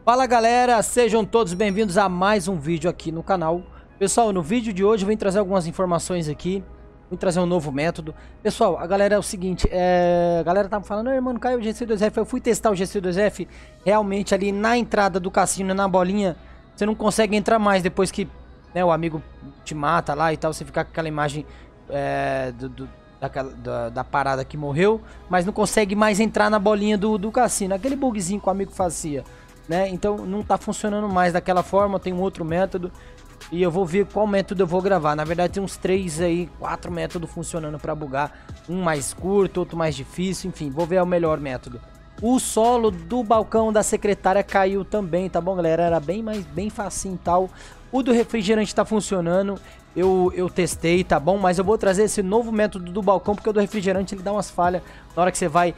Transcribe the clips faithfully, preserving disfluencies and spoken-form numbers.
Fala galera, sejam todos bem-vindos a mais um vídeo aqui no canal. Pessoal, no vídeo de hoje eu vim trazer algumas informações aqui, vim trazer um novo método. Pessoal, a galera é o seguinte, é... a galera tava falando, irmão, caiu o G C dois F, eu fui testar o G C dois F, realmente ali na entrada do cassino, na bolinha, você não consegue entrar mais depois que, né, o amigo te mata lá e tal, você fica com aquela imagem é, do, do, daquela, da, da parada que morreu, mas não consegue mais entrar na bolinha do, do cassino, aquele bugzinho que o amigo fazia. Né? Então não tá funcionando mais daquela forma, tem um outro método e eu vou ver qual método eu vou gravar. Na verdade tem uns três aí, quatro métodos funcionando para bugar, um mais curto, outro mais difícil, enfim, vou ver o melhor método. O solo do balcão da secretária caiu também, tá bom galera? Era bem mais bem facinho e tal. O do refrigerante tá funcionando, eu, eu testei, tá bom? Mas eu vou trazer esse novo método do balcão porque o do refrigerante ele dá umas falhas na hora que você vai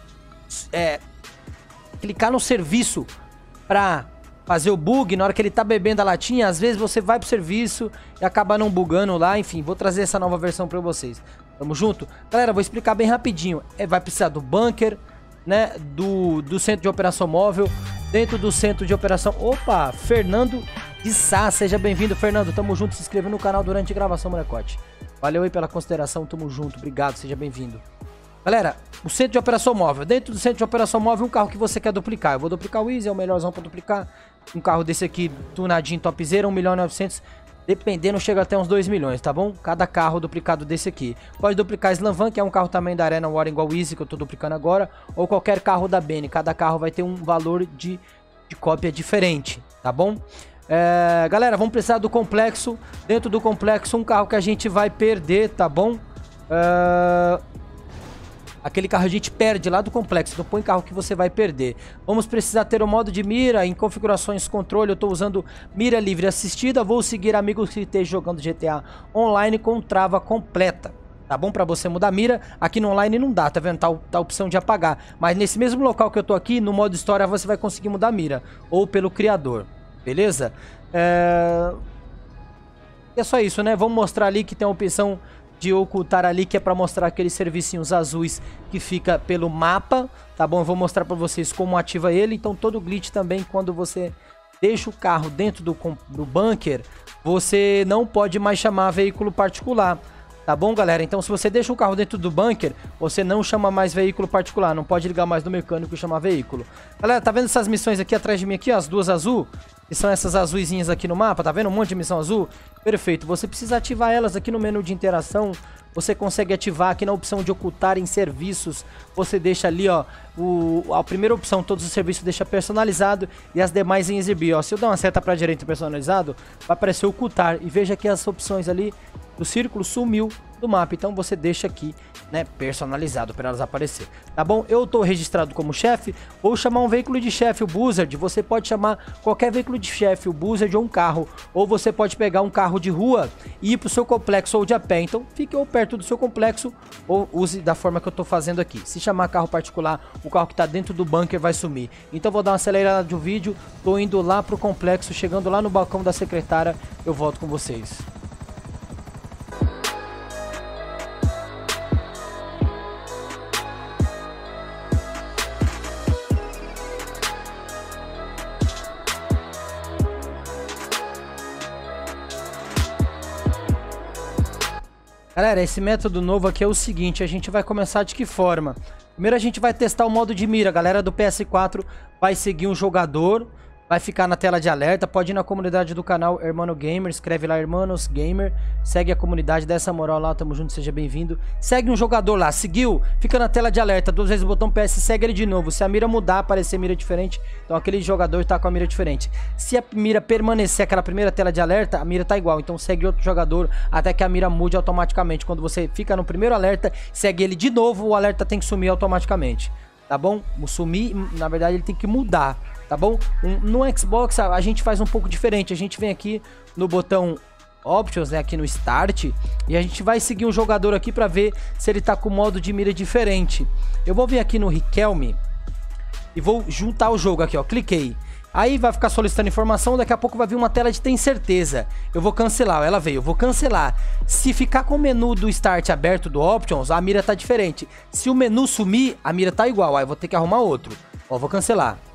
é, clicar no serviço pra fazer o bug, na hora que ele tá bebendo a latinha, às vezes você vai pro serviço e acaba não bugando lá, enfim, vou trazer essa nova versão pra vocês. Tamo junto? Galera, vou explicar bem rapidinho. É, vai precisar do bunker, né, do, do centro de operação móvel, dentro do centro de operação... Opa, Fernando de Sá, seja bem-vindo, Fernando, tamo junto, se inscreva no canal durante a gravação, molecote. Valeu aí pela consideração, tamo junto, obrigado, seja bem-vindo. Galera, o centro de operação móvel. Dentro do centro de operação móvel, um carro que você quer duplicar. Eu vou duplicar o Easy, é o melhorzão para duplicar. Um carro desse aqui, tunadinho, topzera, um milhão e novecentos. Dependendo, chega até uns dois milhões, tá bom? Cada carro duplicado desse aqui. Pode duplicar Slam Van, que é um carro também da Arena War igual o Easy, que eu tô duplicando agora. Ou qualquer carro da Benny. Cada carro vai ter um valor de, de cópia diferente, tá bom? É, galera, vamos precisar do complexo. Dentro do complexo, um carro que a gente vai perder, tá bom? É... Aquele carro a gente perde lá do complexo, então põe carro que você vai perder. Vamos precisar ter o modo de mira, em configurações controle, eu estou usando mira livre assistida. Vou seguir amigos que estejam jogando G T A online com trava completa. Tá bom? Para você mudar a mira, aqui no online não dá, tá vendo? Tá, tá a opção de apagar. Mas nesse mesmo local que eu tô aqui, no modo história, você vai conseguir mudar a mira. Ou pelo criador, beleza? É, é só isso, né? Vamos mostrar ali que tem a opção de ocultar ali, que é para mostrar aqueles servicinhos azuis que fica pelo mapa, tá bom? Eu vou mostrar para vocês como ativa ele. Então todo glitch também, quando você deixa o carro dentro do, do bunker, você não pode mais chamar veículo particular, tá bom galera? Então se você deixa o carro dentro do bunker, você não chama mais veículo particular, não pode ligar mais no mecânico e chamar veículo. Galera, tá vendo essas missões aqui atrás de mim aqui, ó, as duas azul? Que são essas azuisinhas aqui no mapa, tá vendo? Um monte de missão azul. Perfeito, você precisa ativar elas aqui no menu de interação. Você consegue ativar aqui na opção de ocultar em serviços. Você deixa ali, ó, o, a primeira opção, todos os serviços deixa personalizado e as demais em exibir, ó. Se eu der uma seta pra direita personalizado, vai aparecer ocultar. E veja que as opções ali do círculo sumiu do mapa, então você deixa aqui, né, personalizado para elas aparecer, tá bom? Eu tô registrado como chefe, vou chamar um veículo de chefe, o Buzzard. Você pode chamar qualquer veículo de chefe, o Buzzard ou um carro, ou você pode pegar um carro de rua e ir pro seu complexo ou de a pé. Então fique ou perto do seu complexo ou use da forma que eu tô fazendo aqui. Se chamar carro particular, o carro que tá dentro do bunker vai sumir. Então vou dar uma acelerada de vídeo, tô indo lá pro complexo, chegando lá no balcão da secretária, eu volto com vocês. Galera, esse método novo aqui é o seguinte, a gente vai começar de que forma? Primeiro a gente vai testar o modo de mira, a galera do P S quatro vai seguir um jogador, vai ficar na tela de alerta, pode ir na comunidade do canal Hermano Gamer, escreve lá Hermanos Gamer, segue a comunidade, dá essa moral lá, tamo junto, seja bem-vindo. Segue um jogador lá, seguiu, fica na tela de alerta, duas vezes o botão P S, segue ele de novo. Se a mira mudar, aparecer mira diferente, então aquele jogador tá com a mira diferente. Se a mira permanecer aquela primeira tela de alerta, a mira tá igual, então segue outro jogador até que a mira mude automaticamente. Quando você fica no primeiro alerta, segue ele de novo, o alerta tem que sumir automaticamente, tá bom? O sumir, na verdade, ele tem que mudar, tá bom? Um, no Xbox a, a gente faz um pouco diferente, a gente vem aqui no botão Options, né, aqui no Start, e a gente vai seguir um jogador aqui para ver se ele tá com modo de mira diferente. Eu vou vir aqui no Riquelme e vou juntar o jogo aqui, ó, cliquei. Aí vai ficar solicitando informação, daqui a pouco vai vir uma tela de tem certeza. Eu vou cancelar, ela veio, eu vou cancelar. Se ficar com o menu do Start aberto do Options, a mira tá diferente. Se o menu sumir, a mira tá igual, aí eu vou ter que arrumar outro. Ó, vou cancelar.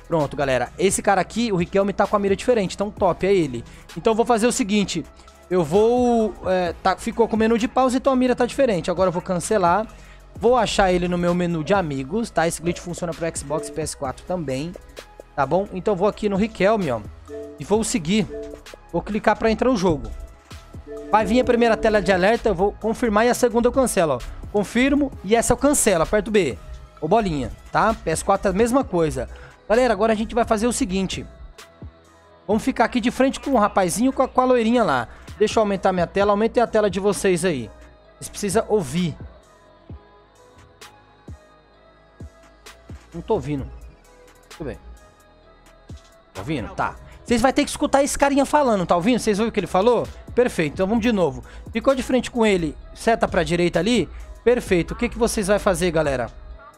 Pronto, galera. Esse cara aqui, o Riquelme, tá com a mira diferente. Então, top, é ele. Então, eu vou fazer o seguinte. Eu vou... É, tá, ficou com o menu de pausa, então a mira tá diferente. Agora eu vou cancelar. Vou achar ele no meu menu de amigos, tá? Esse glitch funciona pro Xbox e P S quatro também, tá bom? Então, eu vou aqui no Riquelme, ó. E vou seguir. Vou clicar pra entrar no jogo. Vai vir a primeira tela de alerta, eu vou confirmar e a segunda eu cancelo, ó. Confirmo e essa eu cancelo, aperto B. Ou bolinha, tá? P S quatro é a mesma coisa. Galera, agora a gente vai fazer o seguinte. Vamos ficar aqui de frente com o rapazinho com a, com a loirinha lá. Deixa eu aumentar minha tela. Aumentem a tela de vocês aí. Vocês precisam ouvir. Não tô ouvindo. Tudo bem. Tá ouvindo? Tá. Vocês vão ter que escutar esse carinha falando, tá ouvindo? Vocês ouviram o que ele falou? Perfeito. Então vamos de novo. Ficou de frente com ele. Seta pra direita ali. Perfeito. O que, que vocês vão fazer, galera?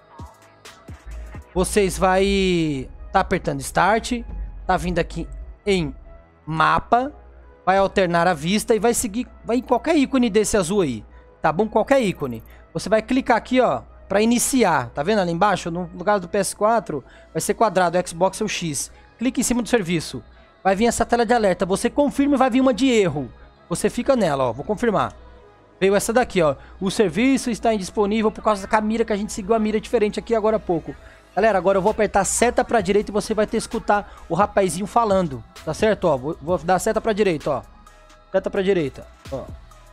Vocês vai tá apertando Start, tá vindo aqui em Mapa, vai alternar a vista e vai seguir, vai em qualquer ícone desse azul aí, tá bom? Qualquer ícone. Você vai clicar aqui, ó, pra iniciar, tá vendo ali embaixo? No lugar do P S quatro, vai ser quadrado, o Xbox é o X. Clique em cima do serviço, vai vir essa tela de alerta, você confirma e vai vir uma de erro. Você fica nela, ó, vou confirmar. Veio essa daqui, ó, o serviço está indisponível por causa da mira que a gente seguiu a mira diferente aqui agora há pouco. Galera, agora eu vou apertar seta pra direita e você vai ter que escutar o rapazinho falando. Tá certo? Ó, vou, vou dar seta pra direita, ó. Seta pra direita, ó.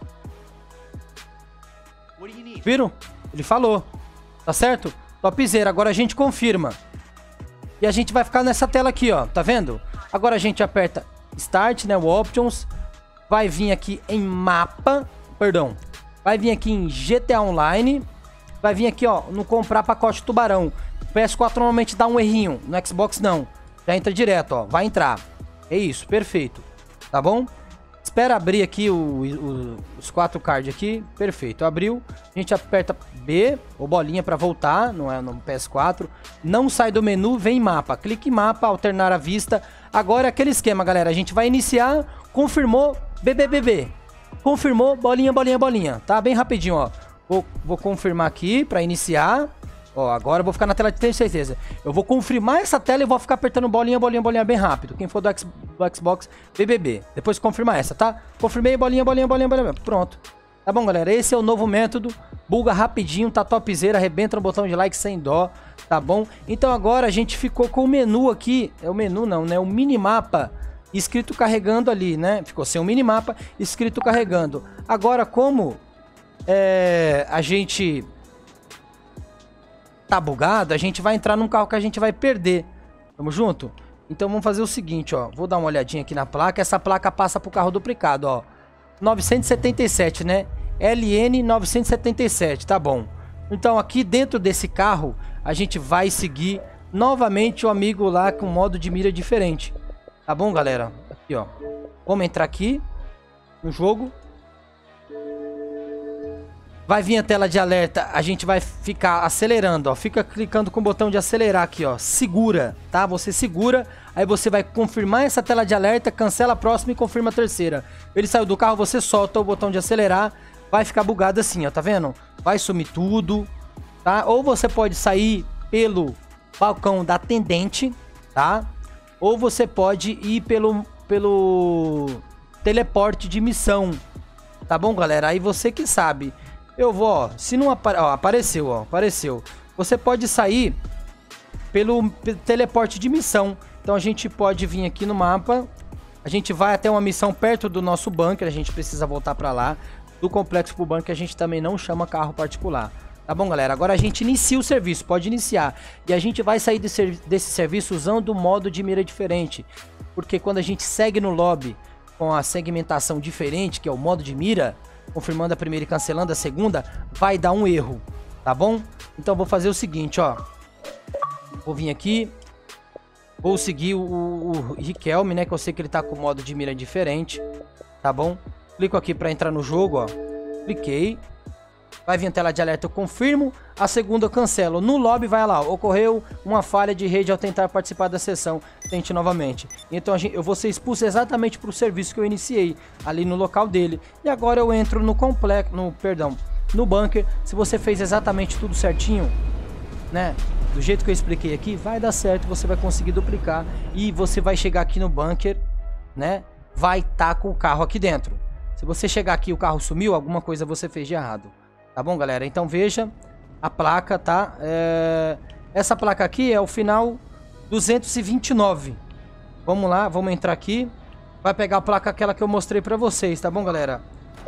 Viram? Ele falou. Tá certo? Topzera. Agora a gente confirma. E a gente vai ficar nessa tela aqui, ó. Tá vendo? Agora a gente aperta Start, né? O Options. Vai vir aqui em Mapa. Perdão. Vai vir aqui em G T A Online. Vai vir aqui, ó, no comprar pacote tubarão. O P S quatro normalmente dá um errinho, no Xbox não. Já entra direto, ó, vai entrar. É isso, perfeito. Tá bom? Espera abrir aqui o, o, os quatro cards aqui. Perfeito, abriu. A gente aperta B, ou bolinha pra voltar, não é no P S quatro. Não sai do menu, vem em mapa. Clique em mapa, alternar a vista. Agora é aquele esquema, galera. A gente vai iniciar, confirmou, B B B B. Confirmou, bolinha, bolinha, bolinha. Tá bem rapidinho, ó. Vou, vou confirmar aqui pra iniciar. Ó, agora eu vou ficar na tela de ter certeza. Eu vou confirmar essa tela e vou ficar apertando bolinha, bolinha, bolinha bem rápido. Quem for do, X, do Xbox, B B B. Depois confirmar essa, tá? Confirmei, bolinha, bolinha, bolinha, bolinha. Pronto. Tá bom, galera? Esse é o novo método. Buga rapidinho, tá topzera. Arrebenta no botão de like sem dó, tá bom? Então agora a gente ficou com o menu aqui. É o menu não, né? O minimapa escrito carregando ali, né? Ficou sem o minimapa escrito carregando. Agora como é, a gente... tá bugado, a gente vai entrar num carro que a gente vai perder. Tamo junto? Então vamos fazer o seguinte, ó. Vou dar uma olhadinha aqui na placa. Essa placa passa pro carro duplicado, ó. novecentos e setenta e sete, né? L N novecentos e setenta e sete, tá bom. Então aqui dentro desse carro, a gente vai seguir novamente o amigo lá com modo de mira diferente. Tá bom, galera? Aqui, ó. Vamos entrar aqui no jogo. Vai vir a tela de alerta, a gente vai ficar acelerando, ó. Fica clicando com o botão de acelerar aqui, ó. Segura, tá? Você segura, aí você vai confirmar essa tela de alerta, cancela a próxima e confirma a terceira. Ele saiu do carro, você solta o botão de acelerar, vai ficar bugado assim, ó. Tá vendo? Vai sumir tudo, tá? Ou você pode sair pelo balcão da atendente, tá? Ou você pode ir pelo, pelo teleporte de missão. Tá bom, galera? Aí você que sabe. Eu vou, ó, se não apare... ó, apareceu, ó, apareceu. Você pode sair pelo teleporte de missão. Então a gente pode vir aqui no mapa. A gente vai até uma missão perto do nosso bunker. A gente precisa voltar pra lá. Do complexo pro bunker a gente também não chama carro particular. Tá bom, galera? Agora a gente inicia o serviço, pode iniciar. E a gente vai sair desse, desse serviço usando o modo de mira diferente. Porque quando a gente segue no lobby com a segmentação diferente, que é o modo de mira... confirmando a primeira e cancelando a segunda, vai dar um erro, tá bom? Então vou fazer o seguinte, ó. Vou vir aqui. Vou seguir o, o Riquelme, né? Que eu sei que ele tá com o modo de mira diferente, tá bom? Clico aqui pra entrar no jogo, ó. Cliquei. Vai vir a tela de alerta, eu confirmo. A segunda eu cancelo. No lobby vai lá, ocorreu uma falha de rede ao tentar participar da sessão. Tente novamente. Então a gente, eu vou ser expulso exatamente para o serviço que eu iniciei, ali no local dele. E agora eu entro no complexo, no, perdão, no bunker. Se você fez exatamente tudo certinho, né? do jeito que eu expliquei aqui, vai dar certo, você vai conseguir duplicar e você vai chegar aqui no bunker, né? Vai estar com o carro aqui dentro. Se você chegar aqui e o carro sumiu, alguma coisa você fez de errado. Tá bom, galera? Então veja a placa, tá? É... Essa placa aqui é o final duzentos e vinte e nove. Vamos lá, vamos entrar aqui. Vai pegar a placa aquela que eu mostrei pra vocês, tá bom, galera?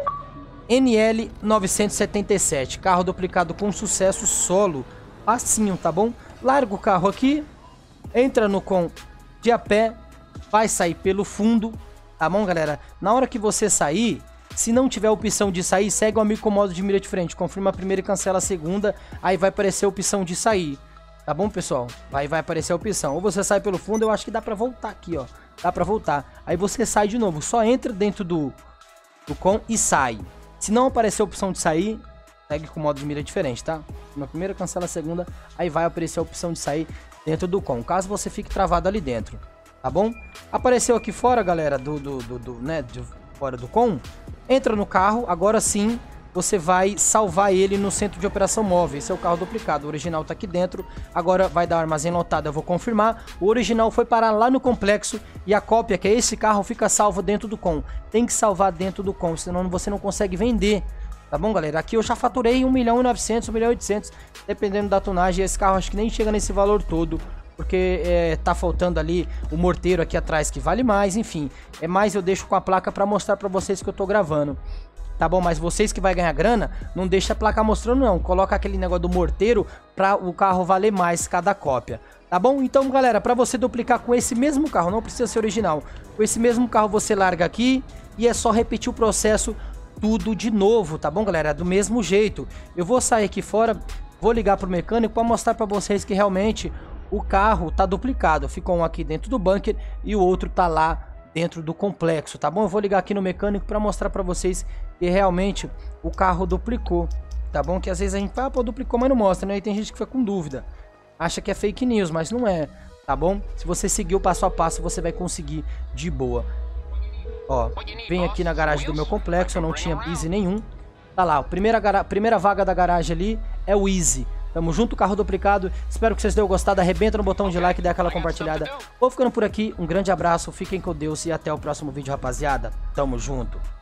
N L novecentos e setenta e sete. Carro duplicado com sucesso solo. Facinho, tá bom? Larga o carro aqui. Entra no com de a pé. Vai sair pelo fundo. Tá bom, galera? Na hora que você sair, se não tiver a opção de sair, segue o amigo com modo de mira de frente. Confirma a primeira e cancela a segunda. Aí vai aparecer a opção de sair. Tá bom, pessoal? Aí vai aparecer a opção. Ou você sai pelo fundo, eu acho que dá pra voltar aqui, ó. Dá pra voltar. Aí você sai de novo. Só entra dentro do, do com e sai. Se não aparecer a opção de sair, segue com modo de mira diferente, tá? Na primeira, cancela a segunda. Aí vai aparecer a opção de sair dentro do com. Caso você fique travado ali dentro. Tá bom? Apareceu aqui fora, galera, do, do, do, do né, de fora do com. Entra no carro, agora sim você vai salvar ele no centro de operação móvel. Esse é o carro duplicado, o original tá aqui dentro. Agora vai dar armazém lotado, eu vou confirmar. O original foi parar lá no complexo e a cópia, que é esse carro, fica salvo dentro do com. Tem que salvar dentro do com, senão você não consegue vender. Tá bom, galera? Aqui eu já faturei um milhão e novecentos, um milhão e oitocentos, dependendo da tonagem. Esse carro acho que nem chega nesse valor todo, porque é, tá faltando ali o morteiro aqui atrás que vale mais, enfim. É mais, eu deixo com a placa pra mostrar pra vocês que eu tô gravando. Tá bom? Mas vocês que vai ganhar grana, não deixa a placa mostrando não. Coloca aquele negócio do morteiro pra o carro valer mais cada cópia. Tá bom? Então, galera, pra você duplicar com esse mesmo carro, não precisa ser original. Com esse mesmo carro você larga aqui e é só repetir o processo tudo de novo, tá bom, galera? Do mesmo jeito. Eu vou sair aqui fora, vou ligar pro mecânico pra mostrar pra vocês que realmente o carro tá duplicado. Ficou um aqui dentro do bunker e o outro tá lá dentro do complexo, tá bom? Eu vou ligar aqui no mecânico pra mostrar pra vocês que realmente o carro duplicou, tá bom? Que às vezes a gente fala, ah, pô, duplicou, mas não mostra, né? E tem gente que fica com dúvida. Acha que é fake news, mas não é, tá bom? Se você seguir o passo a passo, você vai conseguir de boa. Ó, vem aqui na garagem do meu complexo, eu não tinha Easy nenhum. Tá lá, a primeira, primeira vaga da garagem ali é o Easy. Tamo junto, carro duplicado. Espero que vocês tenham gostado. Arrebenta no botão de like e dê aquela compartilhada. Vou ficando por aqui. Um grande abraço, fiquem com Deus e até o próximo vídeo, rapaziada. Tamo junto.